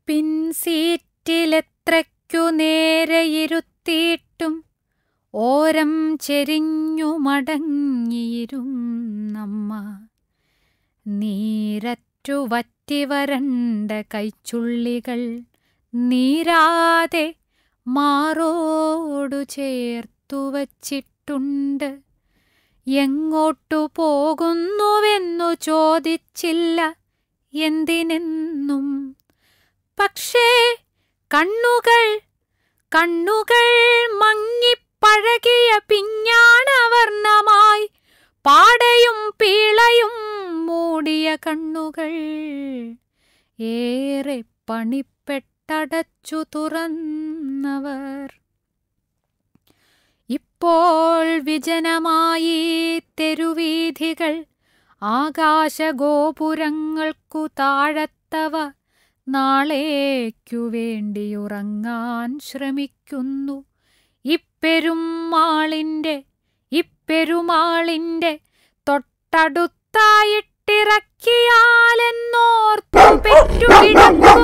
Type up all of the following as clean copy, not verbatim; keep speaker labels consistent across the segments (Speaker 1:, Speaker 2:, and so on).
Speaker 1: പിൻസീറ്റിലെത്രയ്ക്കു നേരെയിരുത്തിയിട്ടും ഓരം ചെരിഞ്ഞു മടങ്ങിയിരുന്നമ്മ. നീരറ്റു വറ്റിവരണ്ട കൈച്ചുള്ളികൾ നീരാതെ മാറോടു ചേർത്തു വച്ചിട്ടുണ്ട്. എങ്ങോട്ടു പോകുന്നുവെന്നു ചോദിച്ചില്ല എന്തിനെന്നും. പക്ഷേ കണ്ണുകൾ മങ്ങിപ്പഴകിയ പിഞ്ഞാണവർണ്ണമായി പാടയും പീളയും മൂടിയ കണ്ണുകൾ ഏറെ പണിപ്പെട്ടടച്ചു തുറന്നവർ. ഇപ്പോൾ വിജനമായി തെരുവീഥികൾ, ആകാശഗോപുരങ്ങൾക്കു താഴത്തവ നാളേക്കു വേണ്ടിയുറങ്ങാൻ ശ്രമിക്കുന്നു. ഇപ്പെരുമാളിൻ്റെ തൊട്ടടുത്തായിട്ടിറക്കിയാലെന്നോർത്തു പെറ്റുകിടക്കും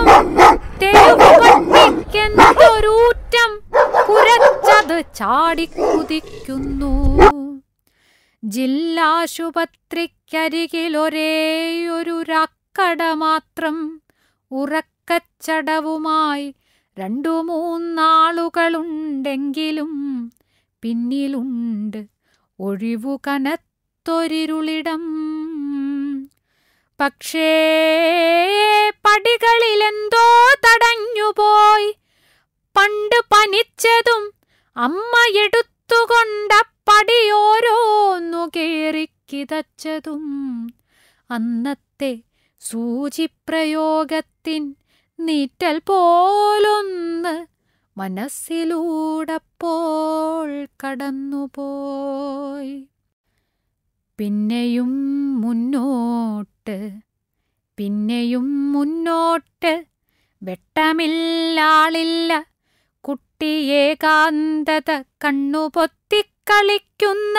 Speaker 1: തെരുവുപട്ടിക്കെന്തൊരൂറ്റം കുരച്ചത് ചാടിക്കുതിക്കുന്നു. ജില്ലാശുപത്രിക്കരികിലൊരേയൊരു രാക്കട മാത്രം ഉറക്കച്ചടവുമായി 2-3 ആളുകളുണ്ടെങ്കിലും പിന്നിലുണ്ട് ഒഴിവു കനത്തൊരിരുളിടം. പക്ഷേ പടികളിലെന്തോ തടഞ്ഞുപോയി. പണ്ട് പനിച്ചതും അമ്മ എടുത്തുകൊണ്ട പടിയോരോന്നു കേറിക്കിതച്ചതും അന്നത്തെ സൂചിപ്രയോഗത്തിൻ നീറ്റൽ പോലൊന്ന് മനസ്സിലൂടപ്പോൾ കടന്നുപോയി. പിന്നെയും മുന്നോട്ട് വെട്ടമില്ലാളില്ല. കുട്ടിയേകാന്തത കണ്ണുപൊത്തിക്കളിക്കുന്ന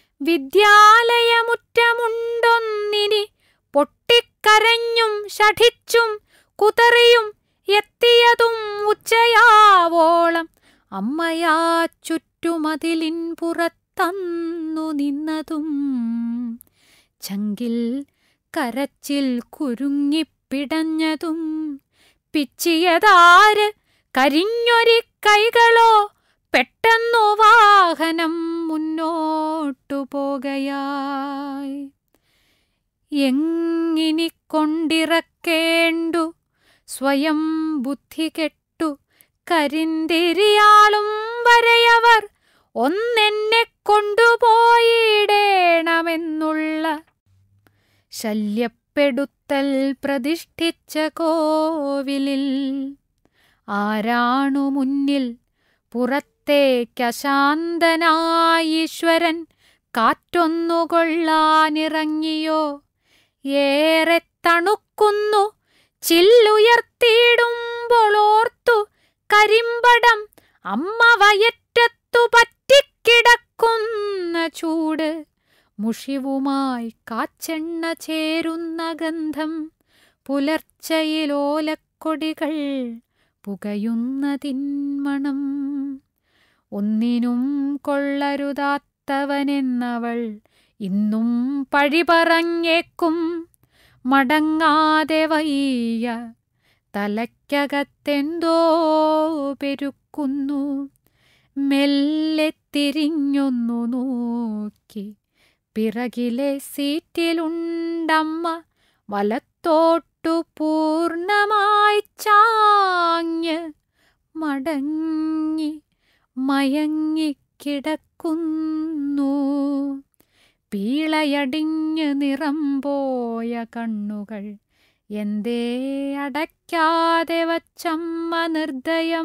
Speaker 1: വിദ്യാലയമുറ്റമുണ്ടൊന്നിനി. പൊട്ടിക്കരഞ്ഞും ഷഠിച്ചും കുതറിയും എത്തിയതും ഉച്ചയാവോളം അമ്മയാ ചുറ്റുമതിലിൻ പുറത്തന്നു നിന്നതും. ചങ്കിൽ കരച്ചിൽ കുരുങ്ങിപ്പിടഞ്ഞതും പിച്ചിയതാര് കരിഞ്ഞൊരി കൈകളോ. പെട്ടെന്നു വാഹനം മുന്നോട്ടു പോകയായി. എങ്ങിനി കൊണ്ടിറക്കേണ്ടു സ്വയം ബുദ്ധി കെട്ടു കരിന്തിരിയാളും വരെയവർ ഒന്നെന്നെ കൊണ്ടുപോയിടേണമെന്നുള്ള ശല്യപ്പെടുത്തൽ പ്രതിഷ്ഠിച്ച കോവിലിൽ ആരാണു മുന്നിൽ? പുറത്തേക്കശാന്തനായീശ്വരൻ കാറ്റൊന്നു കൊള്ളാനിറങ്ങിയോ? ഏറെ തണുക്കുന്നു ചില്ലുയർത്തിയിടുമ്പോളോർത്തു കരിമ്പടം അമ്മ വയറ്റത്തു പറ്റിക്കിടക്കുന്ന ചൂട്. മുഷിവുമായി കാച്ചെണ്ണ ചേരുന്ന ഗന്ധം. പുലർച്ചയിലോലക്കൊടികൾ പുകയുന്നതിന്മണം. ഒന്നിനും കൊള്ളരുതാത്തവനെന്നവൾ ഇന്നും പഴി പറഞ്ഞേക്കും. മടങ്ങാതെ വയ്യ, തലയ്ക്കകത്തെന്തോ പെരുക്കുന്നു. മെല്ലെ തിരിഞ്ഞൊന്നു നോക്കി. പിറകിലെ സീറ്റിലുണ്ടമ്മ. വലത്തോട്ടു പൂർണ്ണമായി ചാഞ്ഞ് മയങ്ങിക്കിടക്കുന്നു. പീളയടിഞ്ഞ് നിറം പോയ കണ്ണുകൾ എന്തേ അടയ്ക്കാതെ വച്ചമ്മ നിർദ്ദയം.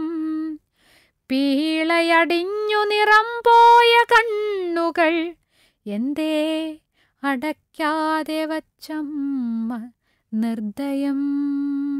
Speaker 1: പീളയടിഞ്ഞു നിറം പോയ കണ്ണുകൾ എന്തേ അടയ്ക്കാതെ വച്ചമ്മ നിർദ്ദയം.